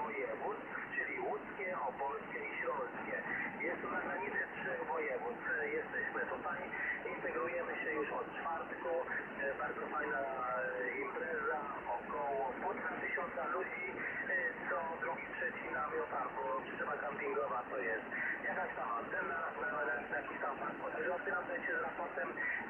województw, czyli łódzkie, opolskie i śląskie. Jest to na granicy 3 województw. Jesteśmy tutaj, integrujemy się już od czwartku. Bardzo fajna impreza, około 1500 ludzi, co drugi, trzeci namiot albo przyczepa kampingowa to jest jakaś tam antena, jakiś tam paszport. Także otwieram się z raportem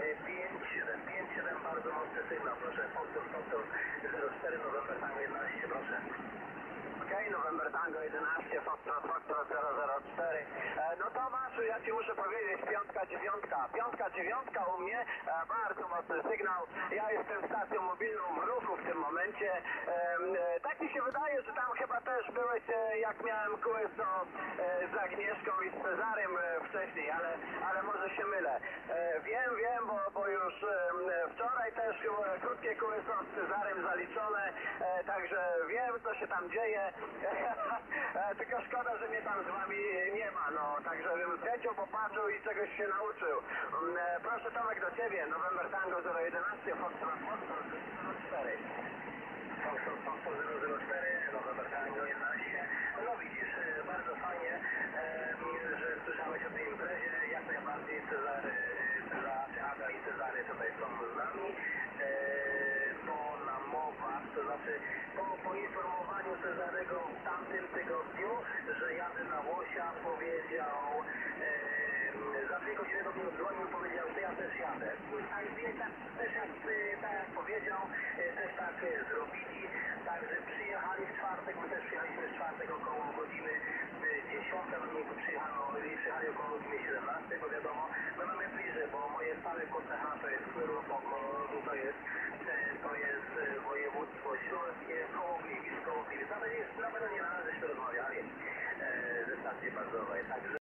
5-7, bardzo mocny sygnał, proszę, Foxtrot 04, November Tango 11, proszę. Okej, November Tango 11, Foxtrot 004. No Tomaszu, ja Ci muszę powiedzieć, piątka, dziewiątka u mnie, bardzo mocny sygnał. Ja jestem stacją mobilną w ruchu w tym momencie. Tak mi się wydaje, że tam chyba też byłeś, jak miałem QSO z Agnieszką i z Cezarym wcześniej, ale może się mylę. Wiem, bo już wczoraj też krótkie QSO z Cezarym zaliczone, także wiem, co się tam dzieje. Tylko szkoda, że mnie tam z wami nie ma, no, także bym zleciał, popatrzył i czegoś się nauczył. Proszę Tomek, do ciebie, November Tango 011, Foxtrot 04. Foxtrot 004, November Tango 11. No widzisz, bardzo fajnie, że słyszałeś o tej imprezie, jak najbardziej Aga i Cezary tutaj są z nami. Po namowach, to znaczy po poinformowaniu Cezarego w tamtym tygodniu, że jadę na Łosia, powiedział, za 2 godziny do mnie dzwonił, powiedział, że ja też jadę. Tak jak powiedział, też tak zrobili, także przyjechali w czwartek, my też przyjechaliśmy w czwartek około godziny 10, oni przyjechali około godziny 17, bo wiadomo, my mamy bliżej, bo moje stare KCH to jest Knurów-Oko, to jest województwo śląskie, koło Gliwic. Nawet nie raz żeśmy rozmawiali ze stacji bazowej, także